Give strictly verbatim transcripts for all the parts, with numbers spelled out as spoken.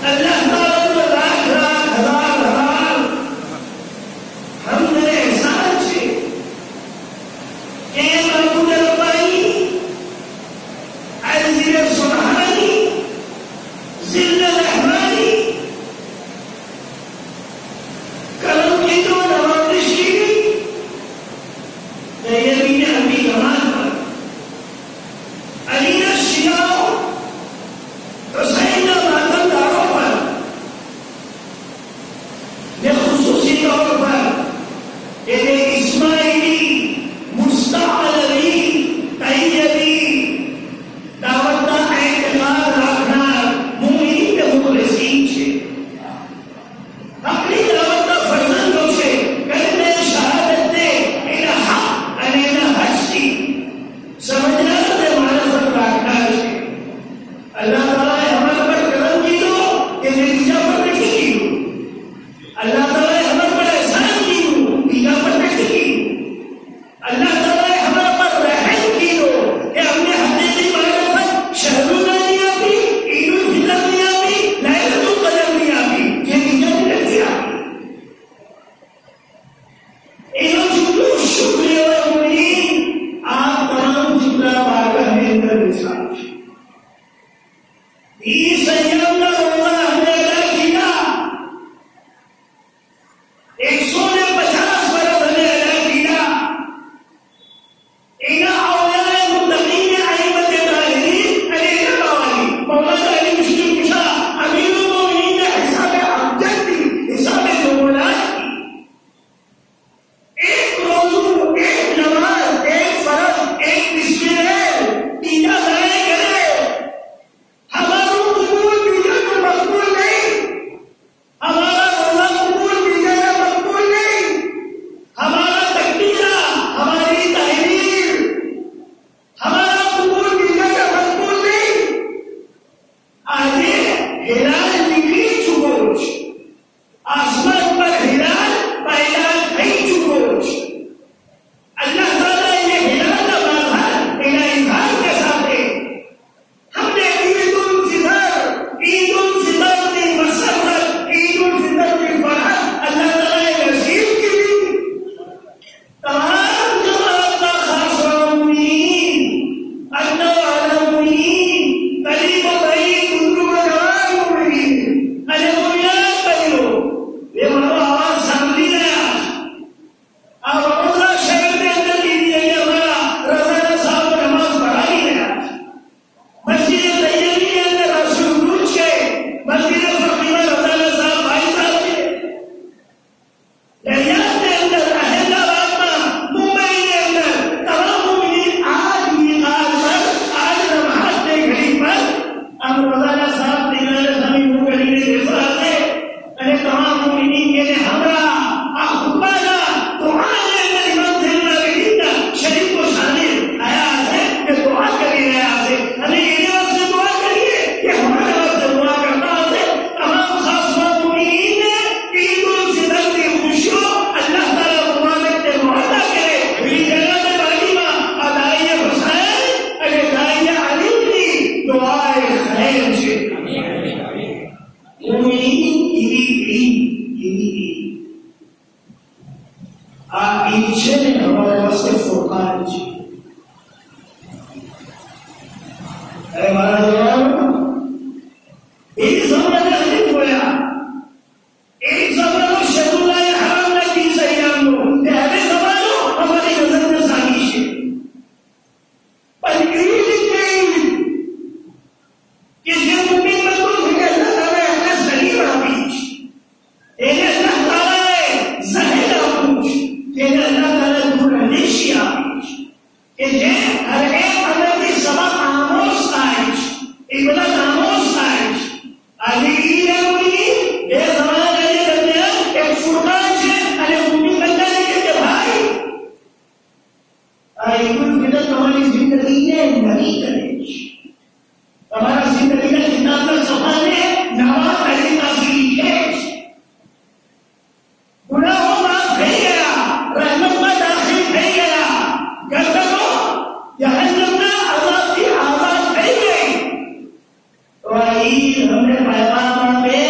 हमने पैगाम पे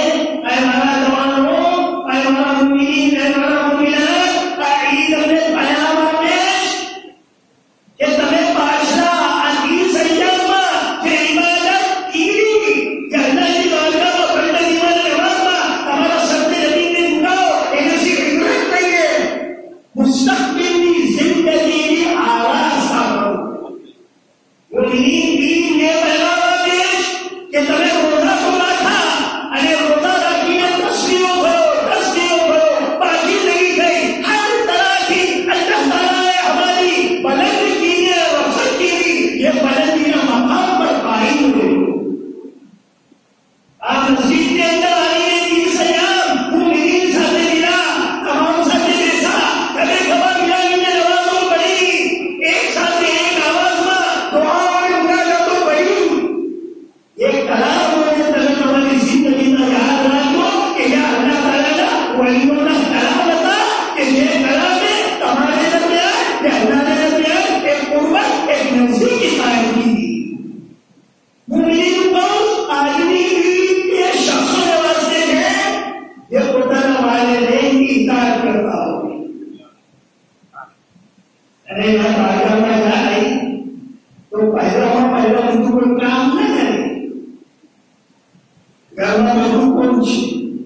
अरे यार बाजार में जाए तो पहला पहला मुझे कोई काम न करे, घर में मधु कौन सी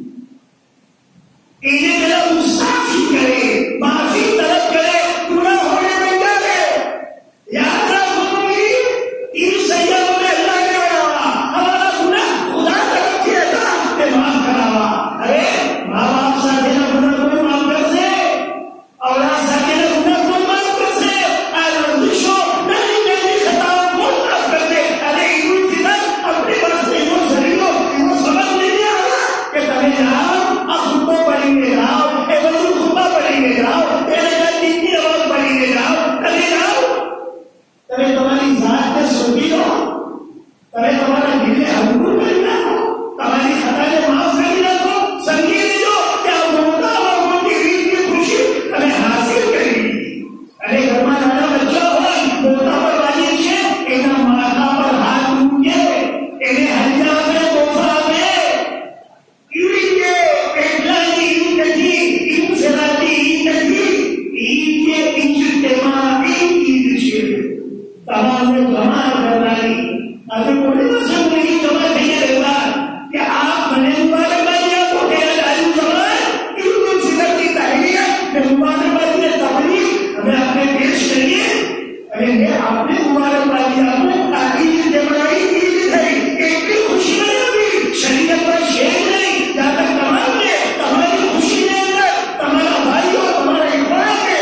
इन्हें मेरा मुस्ताफी करे, माफी तलब करे, गुनाह होने में डरे। याद रखो इस संयम में अल्लाह ने बनावा, हमारा गुनाह खुदा तरफ से अल्लाह ने माफ करावा। अरे माँ बाप साथे ना गुनाह कोई माफ कर से, औलाद साथे ना गुनाह कोई माफ कर से, आलमशो नहीं नहीं खता कौन माफ कर से। अरे ईद फितर अपने पास से वो शरीरों वो समझ नहीं आ रहा कि तभी जाओ अखुदा पढ़ेंगे जाओ, एवं खुदा पढ़ेंगे जाओ, तेरे घर कितनी आवाज पढ़ेंगे जाओ, तभी जाओ तभी तुम्हारी जात में सोती हो, तभी तुम्हारा दिल में हल्कू करना हो, तुम्हारी खता ने माफ कर दिया तो संगीत जो क्या मोटा और मोटी रीत की खुशी तुम्हें हासिल करेगी। अरे घर में जाना बच्चा हो मोटा पर वाली छे इन्हें माथा पर हाथ लूंगे, इन्हें हल्का में तोहफा में ईद के पेटलानी ईद की ईद सलाती ईद की ईद के इज्तिमा ईद ईद छे तमाम ने जमा करनाई। अरे बोले तो सब नहीं जमा नहीं रहेगा कि आप बने मुबारकबादी आपको क्या लालू जमा ईद उल फितर की तहरीर में मुबारकबादी ने तबलीग हमें आपने पेश करिए। अरे ये आपने मुबारकबादी आपको ईद के बनाई ईद है, एक भी खुशी नहीं होगी शरीयत पर शेर नहीं जहाँ तक तमाम ने तुम्हारी खुशी के अंदर तुम्हारा भाई और तुम्हारा इखवान है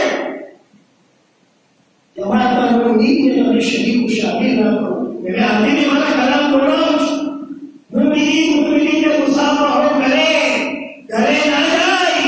जमात पर वो ईद के अपने शरीर को शामिल न करो। मैं आगे भी वाला कलाम बोल रहा हूँ, मुमिनी मुमिनी के मुसाफा हो करे घरे ना जाए,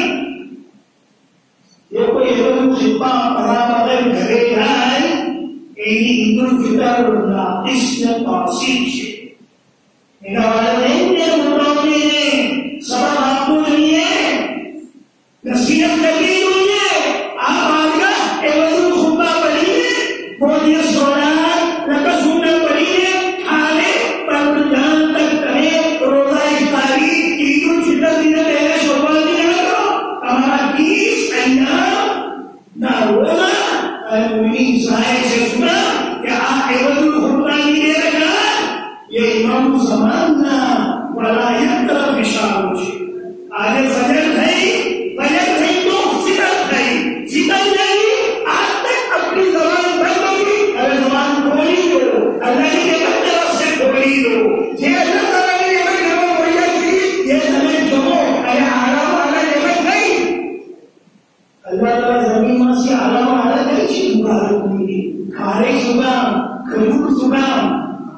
ये कोई एवं खिदमा पड़ा मगर घरे जाए एनी ईद उल फितर नाकिस ने तासीब से इन्हें वाले नहीं ने मुरादी ने सबक आपको नहीं है, नसीहत करनी हुई है। आप आएगा एवं खुदा पढ़िए, बोलिए सोना लगा सुनना पढ़िए, खाने पर जान तक करें रोजा इफ्तारी ईद उल फितर दिन पहले शोभा दिया करो, हमारा तीस अय्याम ना रोजा मुमिनी साहिब से सुना कि आप एवं खुदा नहीं दे रखा ये इमाम ज़माना वाला एक तरफ इशारा है। आगे फजर नहीं फजर नहीं तो फितर नहीं फितर नहीं आज तक अपनी जबान बंद होगी। अरे जबान खोली दो, अल्लाह के बंदे से खोली दो, ये अल्लाह ताला ने ये जगह मुहैया की ये जमीन जो अरे आराम वाला जगह नहीं, अल्लाह ताला जमीन में से आराम वाला नहीं चीज मुबारक हुई खारे सुबह खजूर सुबह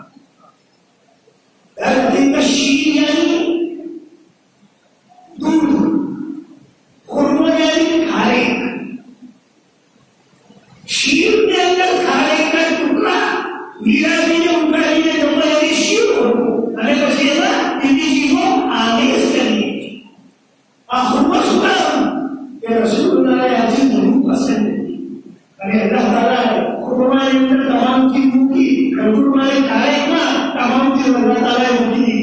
दिन का शीर यानी दूध, खुरमा यानी खारे, शीर के अंदर खारे का टुकड़ा मीरा जी ने उनका लिए टुकड़ा यानी शीर हो। अरे बच्चे ना इन्हीं चीजों आदेश करनी और खुरमा सुबह ये रसूलुल्लाह ने अजीब जरूर पसंद है। अरे अल्लाह ताला खुरमा ने तमाम चीजों की खजूर वाले खारे ना तमाम चीज अल्लाह ताला ने